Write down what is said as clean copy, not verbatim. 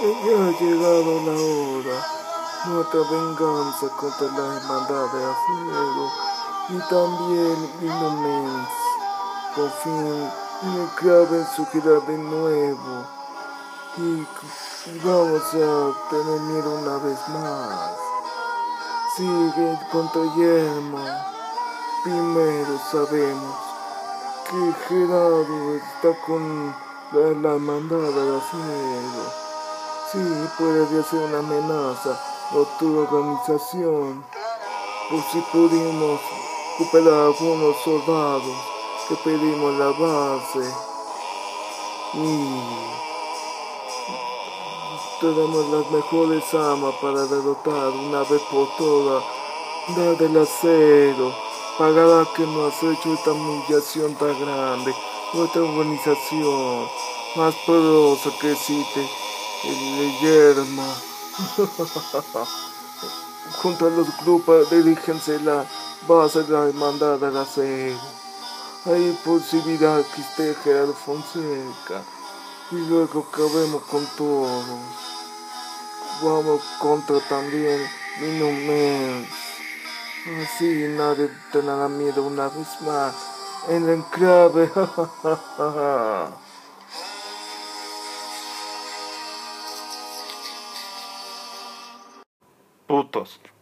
Ya ha llegado la hora, nuestra venganza contra la hermandad de acero y también Inumens. Por fin, el Kraven surgirá de nuevo y vamos a tener miedo una vez más. Sigue contra Yermo. Primero sabemos que Gerardo está con la hermandad de acero. Sí, puede ser una amenaza a tu organización, por si pudimos recuperar algunos soldados que pedimos la base y tenemos las mejores armas para derrotar una vez por todas la del acero. Pagará que nos ha hecho esta humillación tan grande, nuestra organización más poderosa que existe, el Yermo. Junto a los grupos diríjense la base de la hermandad del acero. Hay posibilidad que esté Gerardo Fonseca y luego acabemos con todos. Vamos contra también Inumens. Así nadie tendrá miedo una vez más en el enclave. Putos.